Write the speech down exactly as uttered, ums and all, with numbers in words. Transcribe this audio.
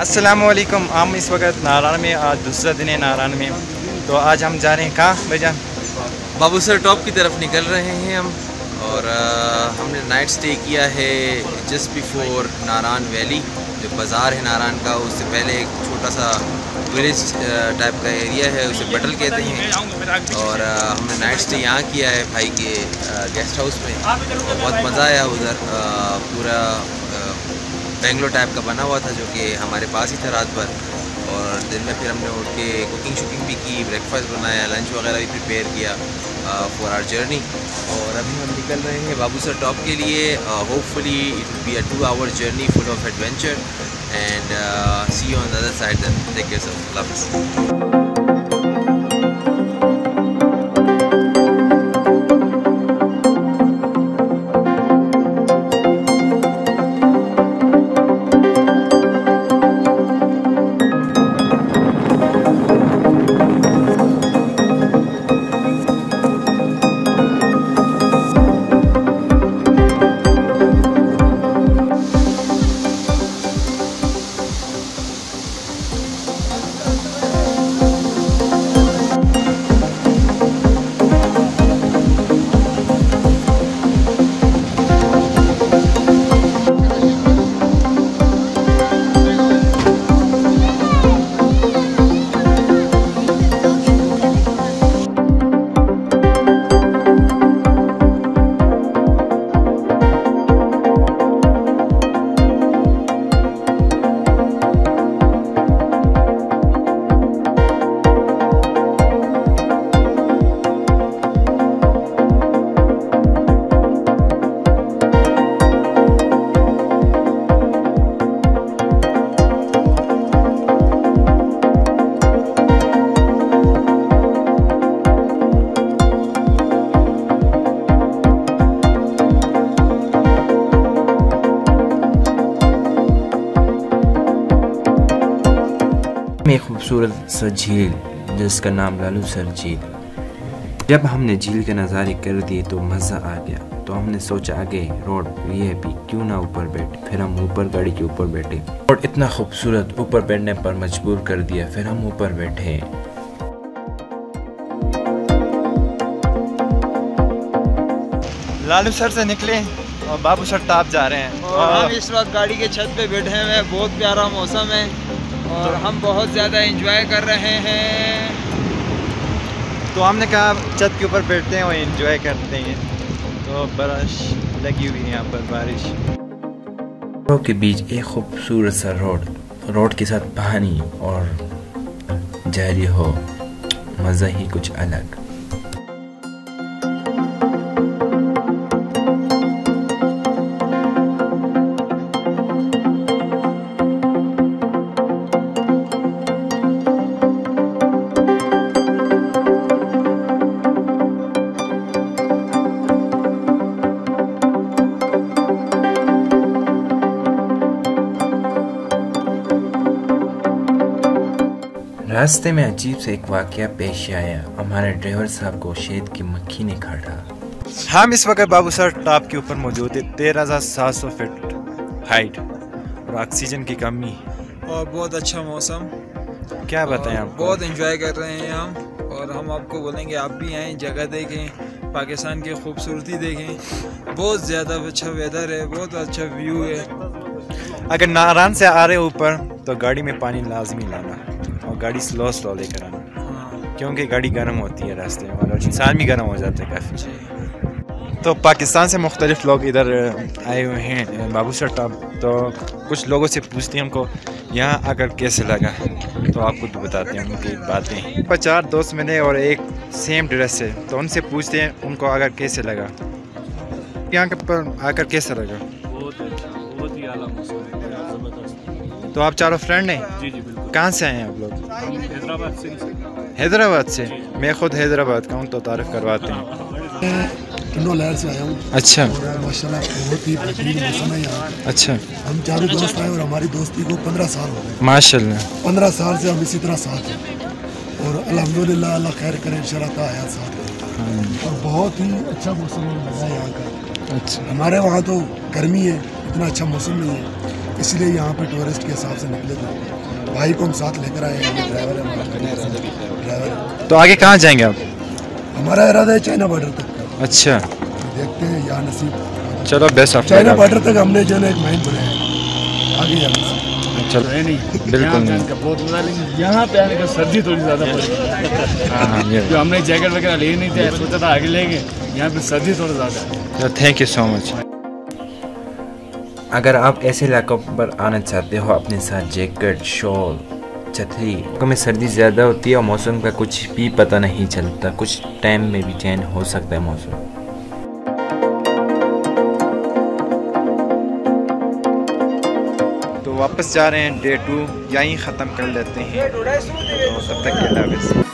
अस्सलामुअलैकुम। हम इस वक्त नारायण में, आज दूसरा दिन है नारायण में। तो आज हम जा रहे हैं कहाँ भाईजान? बाबूसर टॉप की तरफ निकल रहे हैं हम। और आ, हमने नाइट स्टे किया है जस्ट बिफोर नारायण वैली। जो बाज़ार है नारायण का, उससे पहले एक छोटा सा विलेज टाइप का एरिया है, उसे बटल कहते हैं। और आ, हमने नाइट स्टे यहाँ किया है भाई के गेस्ट हाउस में। और बहुत मज़ा आया उधर। पूरा बेंगलोर टाइप का बना हुआ था जो कि हमारे पास ही था रात भर। और दिन में फिर हमने उठ के कुकिंग शुकिंग भी की, ब्रेकफास्ट बनाया, लंच वगैरह भी प्रिपेयर किया फॉर आवर जर्नी। और अभी हम निकल रहे हैं बाबूसर टॉप के लिए। Hopefully it will be a two hour journey full of adventure and see you on the other side. Then take care of love. एक खूबसूरत सा झील जिसका नाम लालूसर झील। जब हमने झील के नज़ारे कर दिए तो मज़ा आ गया। तो हमने सोचा आगे रोड वी आई पी क्यों ना ऊपर बैठे। फिर हम ऊपर गाड़ी के ऊपर बैठे और इतना खूबसूरत ऊपर बैठने पर मजबूर कर दिया। फिर हम ऊपर बैठे। लालूसर से निकले और बाबूसर टॉप जा रहे हैं। और हम इस वक्त गाड़ी के छत पे बैठे हुए हैं। बहुत प्यारा मौसम है और हम बहुत ज़्यादा एंजॉय कर रहे हैं। तो हमने कहा छत के ऊपर बैठते हैं और एंजॉय करते हैं। तो बारिश लगी हुई है यहाँ पर, बारिश के बीच एक खूबसूरत सा रोड रोड के साथ पानी और जारी हो, मज़ा ही कुछ अलग। रास्ते में अजीब से एक वाकया पेश आया। हमारे ड्राइवर साहब को शहद की मक्खी ने काटा। हम इस वक्त बाबूसर टॉप के ऊपर मौजूद है। तेरह हजार सात सौ फीट हाइट और ऑक्सीजन की कमी और बहुत अच्छा मौसम। क्या बताएं आप? बहुत एंजॉय कर रहे हैं हम। और हम आपको बोलेंगे आप भी आएँ, जगह देखें, पाकिस्तान की खूबसूरती देखें। बहुत ज़्यादा अच्छा वेदर है, बहुत अच्छा व्यू है। अगर नारायण से आ रहे ऊपर तो गाड़ी में पानी लाजमी लाना और गाड़ी स्लो स्लो लेकर आना, क्योंकि गाड़ी गर्म होती है रास्ते में और इंसान भी गर्म हो जाता है काफ़ी। तो पाकिस्तान से मुख्तलिफ लोग इधर आए हुए हैं बाबूसर टॉप। तो कुछ लोगों से पूछते हैं हमको यहाँ आकर कैसे लगा। तो आपको तो बताते हैं उनकी बातें। चार दोस्त मिले और एक सेम ड्रेस है, तो उनसे पूछते हैं उनको आकर कैसे लगा, यहाँ पर आकर कैसा लगा। बहुत अच्छा, बहुत ही आला मौसम है, ज़बरदस्त। तो आप चारों फ्रेंड हैं? जी जी बिल्कुल। कहाँ से आए हैं आप लोग? हम हैदराबाद से। हैदराबाद से? मैं खुद हैदराबाद का हूँ, तो तारीफ करवाते हैं। किन्नौ लहर से आया हूँ। अच्छा। और माशाल्लाह बहुत ही बेहतरीन मौसम है यहाँ। अच्छा। हम चारों दोस्त आए और हमारी दोस्ती को पंद्रह साल हो गए। माशाल्लाह। पंद्रह साल से हम इसी तरह साथ हैं और अल्हम्दुलिल्लाह अल्लाह खैर करे इंशाअल्लाह हयात साथ है। और बहुत ही अच्छा मौसम है यहाँ का। अच्छा। हमारे वहाँ तो गर्मी है, इतना अच्छा मौसम नहीं है। इसलिए यहाँ पे टूरिस्ट के हिसाब से निकले थे। भाई को हम साथ लेकर आए हैं, ड्राइवर है हमारा, ड्राइवर। तो आगे कहाँ जाएंगे आप? हमारा इरादा है चाइना बॉर्डर तक। अच्छा, देखते हैं यहाँ नसीब। चलो बेस्ट ऑफ चाइना बॉर्डर तक हमने जो है एक माइंड बनाया है, आगे जाना है। चलो है नहीं, बिल्कुल यहाँ नहीं। का बहुत मजा, लेकिन यहाँ पे आने का सर्दी थोड़ी ज़्यादा पड़ी। हाँ हाँ ये जो हमने जैकेट वगैरह ले नहीं थे, सोचा था आगे लेंगे, यहाँ पे सर्दी थोड़ा ज़्यादा है। Thank you so much. अगर आप ऐसे इलाकों पर आना चाहते हो, अपने साथ जैकेट, शॉल, छतरी। इलाकों में सर्दी ज़्यादा होती है और मौसम का कुछ भी पता नहीं चलता, कुछ टाइम में भी चेंज हो सकता है मौसम। तो वापस जा रहे हैं, डे टू यहीं ख़त्म कर लेते हैं। तो तब तक के अल्लाह हाफ़िज़।